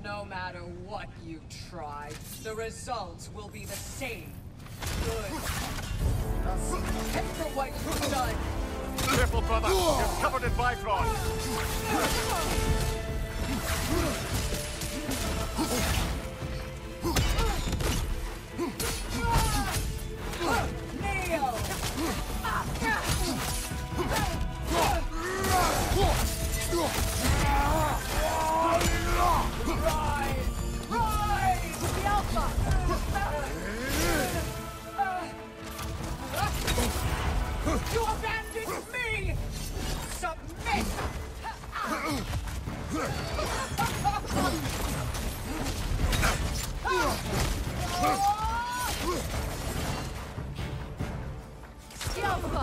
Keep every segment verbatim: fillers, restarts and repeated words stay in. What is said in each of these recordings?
No matter what you try, the results will be the same. Good. I'll see you pay for what you've done. Careful, brother. You're covered in Bifrost. Neo! Rise! Rise! The Alpha! You abandoned me! Submit! The Alpha!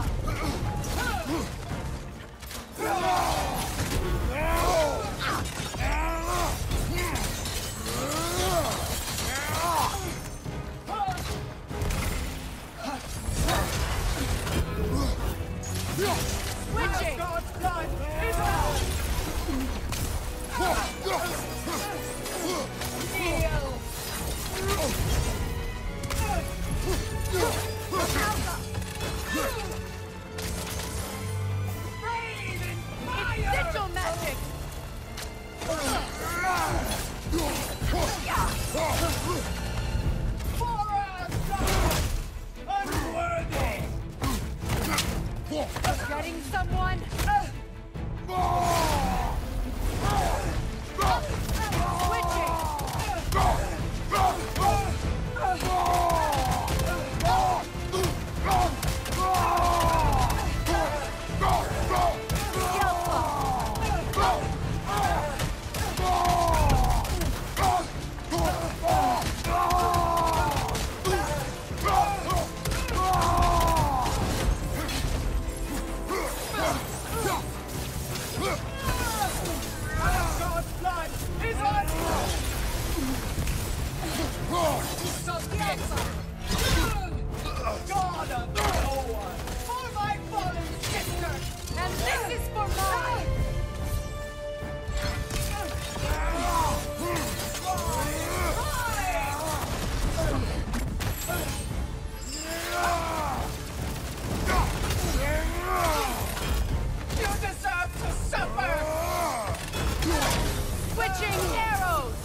Switching! God's blood is out! Kneel! Rain and fire! Sigil magic! For us! Unworthy! Getting someone? Switching! God's blood is on you! Submit! God of no one! For my fallen sister! And this is for mine! You deserve to suffer! Switching arrows!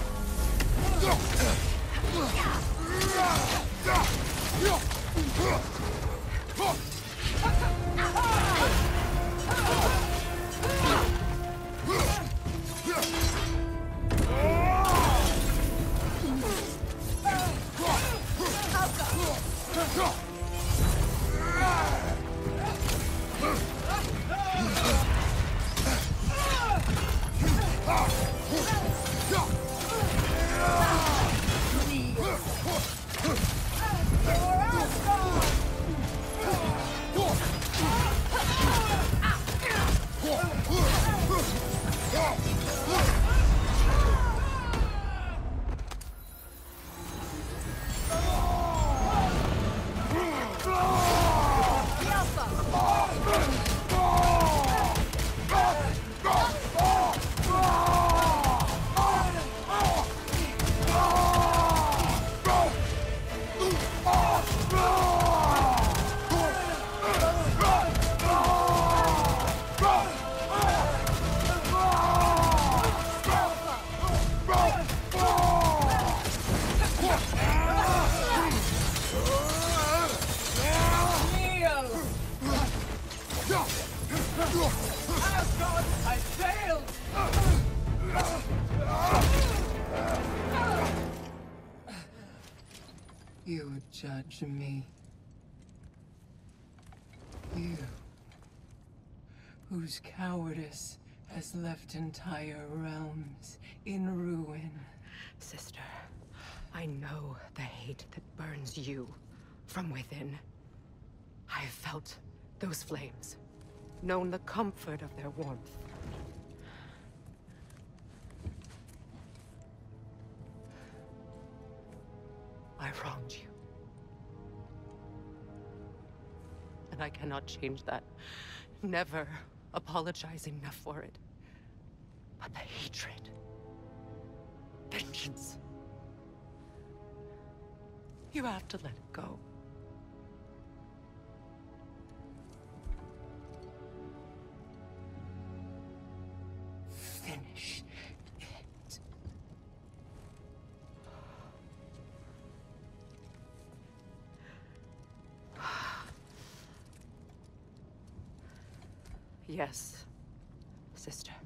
Asgard, I failed! You judge me. You, whose cowardice has left entire realms in ruin. Sister, I know the hate that burns you from within. I have felt those flames, known the comfort of their warmth. I wronged you. And I cannot change that. Never apologize enough for it. But the hatred... vengeance. You have to let it go. Finish it. Yes, sister.